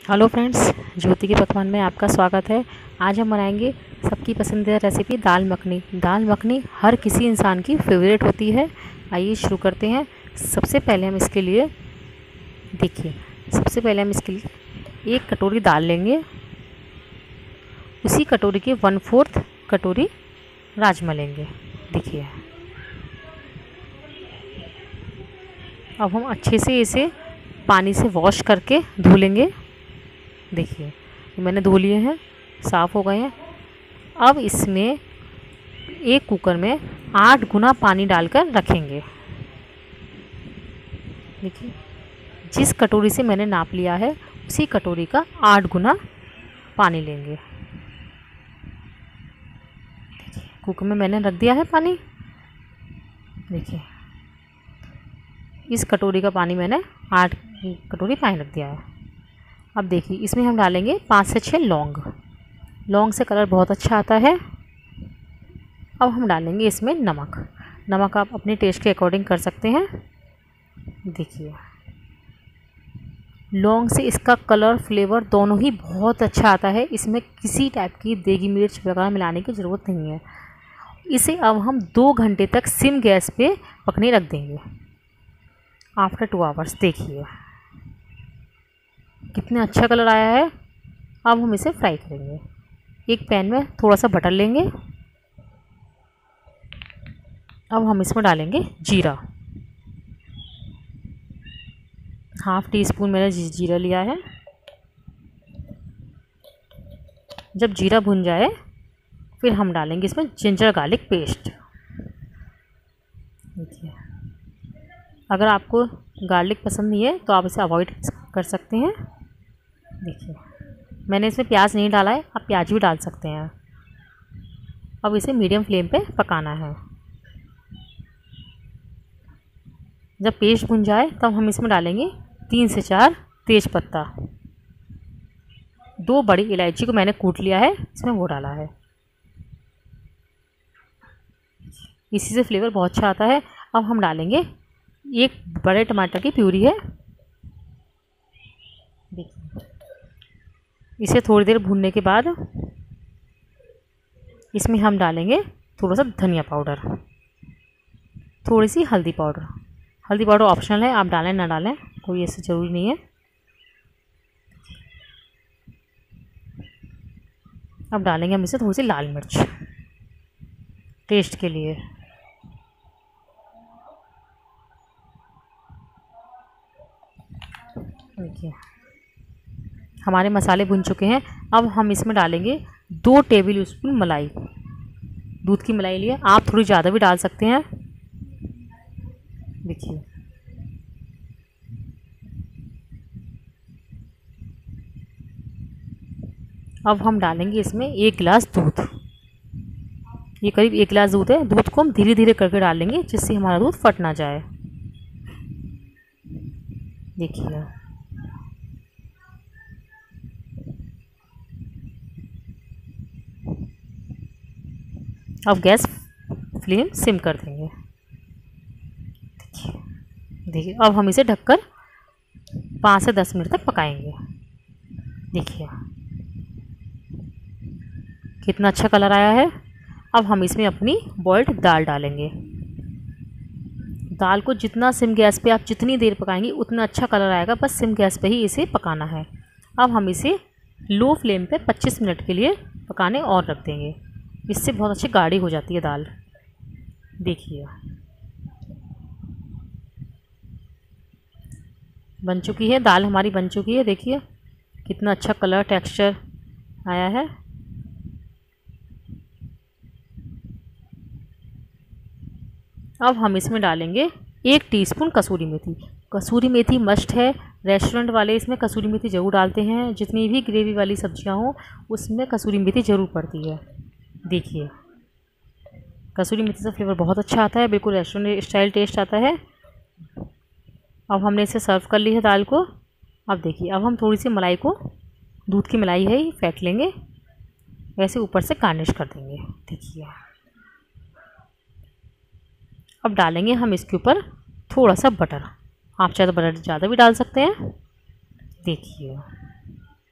Hello friends, ज्योति के पकवान में आपका स्वागत है। आज हम बनाएंगे सबकी पसंदीदा रेसिपी दाल मखनी। दाल मखनी हर किसी इंसान की फेवरेट होती है। आइए शुरू करते हैं। सबसे पहले हम इसके लिए एक कटोरी दाल लेंगे। उसी कटोरी की 1/4 कटोरी राजमा लेंगे। देखिए, अब हम अच्छे से इसे पानी से वॉश करके धो लेंगे। देखिए, मैंने धो लिए हैं, साफ़ हो गए हैं। अब इसमें एक कुकर में 8 गुना पानी डालकर रखेंगे। देखिए, जिस कटोरी से मैंने नाप लिया है उसी कटोरी का 8 गुना पानी लेंगे। कुकर में मैंने रख दिया है पानी। देखिए, इस कटोरी का पानी मैंने 8 कटोरी पानी रख दिया है। अब देखिए, इसमें हम डालेंगे 5 से 6 लौंग। लौंग से कलर बहुत अच्छा आता है। अब हम डालेंगे इसमें नमक आप अपने टेस्ट के अकॉर्डिंग कर सकते हैं। देखिए, लौंग से इसका कलर फ्लेवर दोनों ही बहुत अच्छा आता है। इसमें किसी टाइप की देगी मिर्च वगैरह मिलाने की ज़रूरत नहीं है। इसे अब हम 2 घंटे तक सिम गैस पे पकने रख देंगे। आफ्टर 2 आवर्स देखिए कितना अच्छा कलर आया है। अब हम इसे फ्राई करेंगे। एक पैन में थोड़ा सा बटर लेंगे। अब हम इसमें डालेंगे जीरा। ½ टीस्पून मैंने जीरा लिया है। जब जीरा भुन जाए फिर हम डालेंगे इसमें जिंजर गार्लिक पेस्ट। देखिए, अगर आपको गार्लिक पसंद नहीं है तो आप इसे अवॉइड कर सकते हैं। देखिए, मैंने इसमें प्याज नहीं डाला है, आप प्याज भी डाल सकते हैं। अब इसे मीडियम फ्लेम पे पकाना है। जब पेस्ट भुन जाए तब हम इसमें डालेंगे 3 से 4 तेज़पत्ता। 2 बड़ी इलायची को मैंने कूट लिया है, इसमें वो डाला है। इसी से फ्लेवर बहुत अच्छा आता है। अब हम डालेंगे 1 बड़े टमाटर की प्यूरी है। देखिए, इसे थोड़ी देर भूनने के बाद इसमें हम डालेंगे थोड़ा सा धनिया पाउडर, थोड़ी सी हल्दी पाउडर। हल्दी पाउडर ऑप्शनल है, आप डालें ना डालें, कोई ऐसे ज़रूरी नहीं है। अब डालेंगे हम इसे थोड़ी सी लाल मिर्च टेस्ट के लिए। देखिए, हमारे मसाले भुन चुके हैं। अब हम इसमें डालेंगे 2 टेबल स्पून मलाई। दूध की मलाई लिए, आप थोड़ी ज़्यादा भी डाल सकते हैं। देखिए, अब हम डालेंगे इसमें 1 गिलास दूध। ये करीब 1 गिलास दूध है। दूध को हम धीरे धीरे करके डालेंगे जिससे हमारा दूध फट ना जाए। देखिए, अब गैस फ्लेम सिम कर देंगे। देखिए, अब हम इसे ढककर 5 से 10 मिनट तक पकाएंगे। देखिए, कितना अच्छा कलर आया है। अब हम इसमें अपनी बॉइल्ड दाल डालेंगे। दाल को जितना सिम गैस पे आप जितनी देर पकाएंगे उतना अच्छा कलर आएगा। बस सिम गैस पे ही इसे पकाना है। अब हम इसे लो फ्लेम पे 25 मिनट के लिए पकाने और रख देंगे। इससे बहुत अच्छी गाढ़ी हो जाती है दाल। देखिए, बन चुकी है दाल, हमारी बन चुकी है। देखिए कितना अच्छा कलर टेक्सचर आया है। अब हम इसमें डालेंगे 1 टीस्पून कसूरी मेथी। कसूरी मेथी मस्ट है। रेस्टोरेंट वाले इसमें कसूरी मेथी ज़रूर डालते हैं। जितनी भी ग्रेवी वाली सब्जियां हों उसमें कसूरी मेथी ज़रूर पड़ती है। देखिए, कसूरी मेथी से फ्लेवर बहुत अच्छा आता है, बिल्कुल रेस्टोरेंट स्टाइल टेस्ट आता है। अब हमने इसे सर्व कर ली है दाल को। अब देखिए, अब हम थोड़ी सी मलाई को, दूध की मलाई है ये, फेंट लेंगे। वैसे ऊपर से गार्निश कर देंगे। देखिए, अब डालेंगे हम इसके ऊपर थोड़ा सा बटर। आप चाहे तो बटर ज़्यादा भी डाल सकते हैं। देखिए,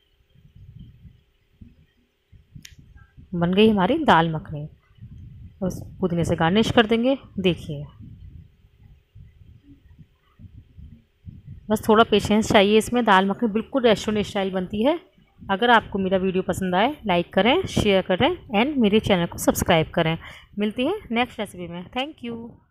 बन गई हमारी दाल मखनी। बस पुदीने से गार्निश कर देंगे। देखिए, बस थोड़ा पेशेंस चाहिए इसमें। दाल मखनी बिल्कुल रेस्टोरेंट स्टाइल बनती है। अगर आपको मेरा वीडियो पसंद आए, लाइक करें, शेयर करें एंड मेरे चैनल को सब्सक्राइब करें। मिलती है नेक्स्ट रेसिपी में। Thank you.